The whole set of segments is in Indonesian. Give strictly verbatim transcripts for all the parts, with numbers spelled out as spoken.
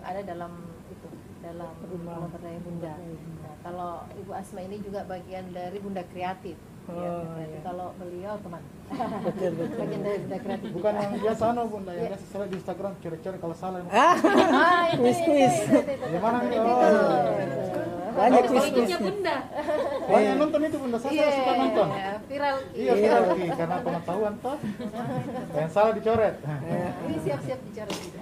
ada dalam itu dalam rumah berdaya Bunda. Nah, kalau Ibu Asma ini juga bagian dari Bunda Kreatif. Oh, ya, iya. Kalau beliau teman. Betul, betul. Bagian dari Bunda Kreatif. Bukan juga. yang biasa no Bunda, yang biasa saya di Instagram cari-cari kalau salah. Ah, Ah, itu, Kuis, itu, kuis. itu, itu, itu. Gimana nih? Itu, Oh, itu. iya. Banyak Itu. Pengikutnya kuis-kuisnya. Bunda. Oh, yang nonton itu Bunda, saya Iya, suka nonton. viral. Iya, viral Ki, karena pengetahuan toh. Yang salah dicoret. Nah, ini siap-siap bicara juga.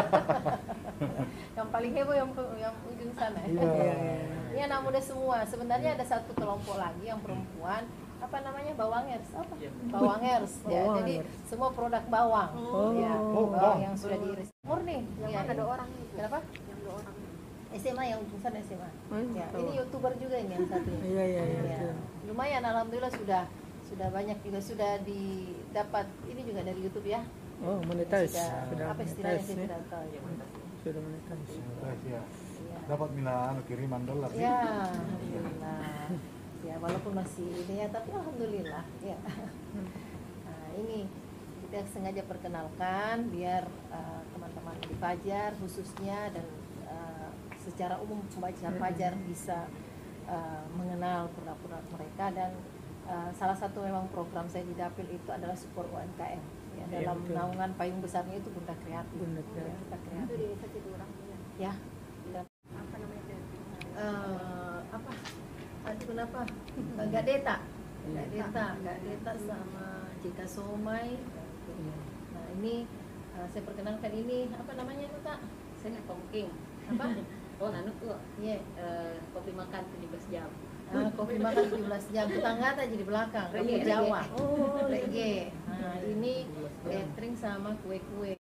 Yang paling heboh yang yang ujung sana. Iya. Ini anak muda semua. Sebenarnya ada satu kelompok lagi yang perempuan, apa namanya, bawangers, apa? Bawangers. Ya, Bawangers. jadi semua produk bawang. Oh. Ya, Oh, bawang bawang. yang sudah diiris. Murni. Yang Ya, ada ini. orang itu. Kenapa? Yang dua orang. S M A yang ujung sana S M A. Oh, Ya, tahu. ini YouTuber juga ini yang satu. ini. Iya, iya, iya, Ya, betul. lumayan alhamdulillah sudah sudah banyak juga sudah didapat ini juga dari YouTube ya. Oh, monetize. Sudah, Sudah apa istilahnya monetize saya ya. tidak tahu ya. Sudah monetize. Iya. Iya. Dapat mina anu kiriman dolar. Ya, alhamdulillah. Ya, walaupun masih ini ya, tapi alhamdulillah ya. Nah, ini kita sengaja perkenalkan biar uh, teman-teman di Fajar khususnya dan uh, secara umum pembaca Fajar bisa uh, mengenal produk-produk mereka dan uh, salah satu memang program saya di Dapil itu adalah support U M K M. Ya, Iya, dalam betul. naungan payung besarnya itu Bunda Kreatif. Bunda Ya, Kreatif. Bunda Itu Kreatif. di desa Cidurang. Ya. Apa namanya itu? Eh, apa tadi kenapa Eh, Gadeta Gadeta Gadeta sama Jika Somai. Nah ini eh, saya perkenalkan ini apa namanya itu Kak? Saya nggak tongking. Apa? Oh, anu tuh. Iya. eh, kopi makan tujuh belas jam. Ah, kopi makan tujuh belas jam, tetangga tadi di belakang, kopi Reggae, Jawa. reggae. Oh, reggae. Nah, ini catering sama kue-kue.